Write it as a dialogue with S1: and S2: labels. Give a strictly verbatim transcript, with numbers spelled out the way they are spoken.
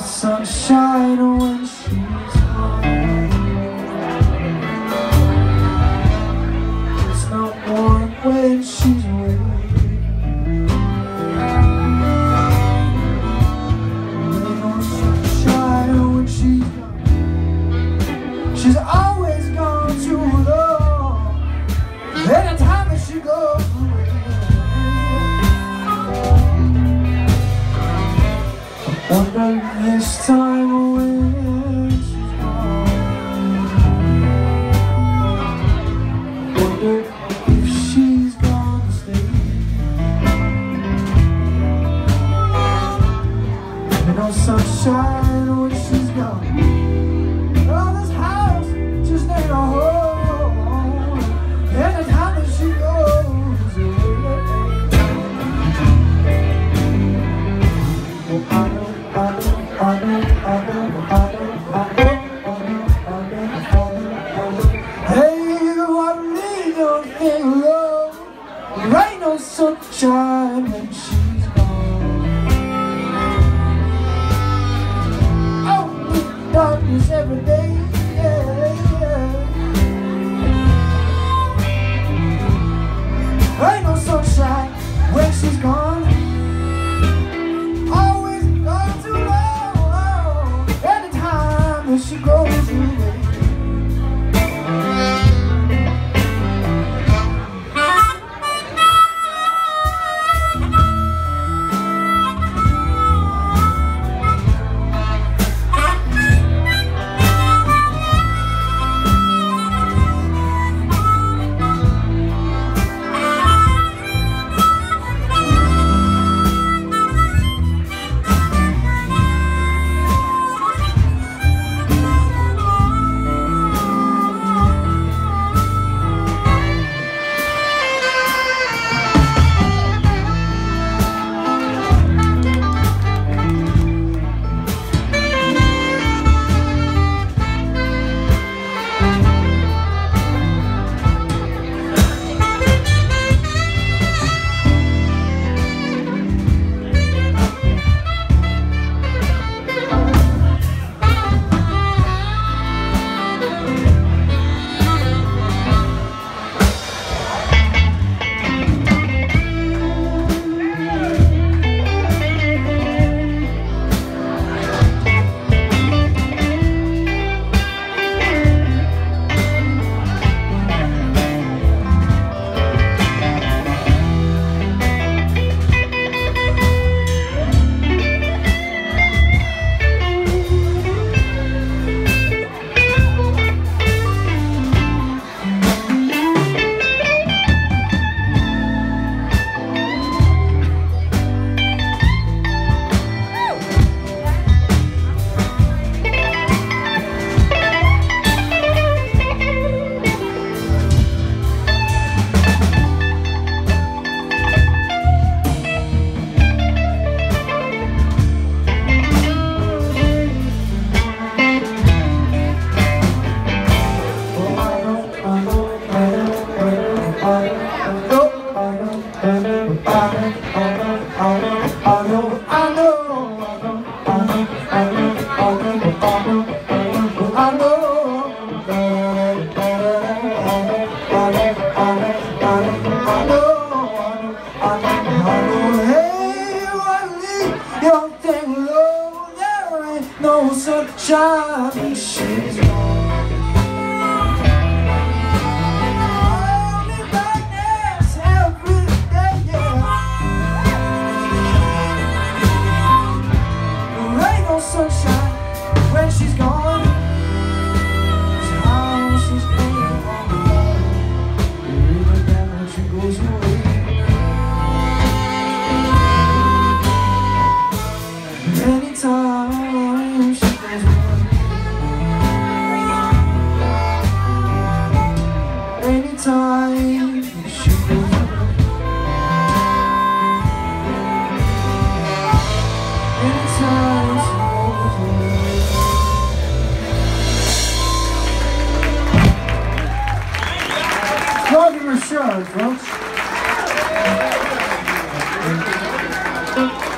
S1: sunshine when she's gone. It's not warm when she's away. Ain't no sunshine when she's gone. She's always gone too long. Anytime that she goes away. Wonder this time when she's gone. Wonder if she's gonna stay. Ain't no sunshine when she's gone. Oh, this house just ain't a home. Anytime that she goes away. Well, I know, I know, I know, I know, I know, I know, I know, I know. Hey, I really don't think love. There ain't no sunshine when she's gone. Oh, darkness every day, yeah, yeah. Ain't no sunshine when she's gone. Always gone too long. Anytime that she goes away. Sunshine, she's gone. Only darkness every day, yeah. There ain't no sunshine when she's gone. This house is paying on the wall. Even then when she goes away. Anytime she goes away. Anytime she goes away. Anytime she goes away. Logan Richard, folks.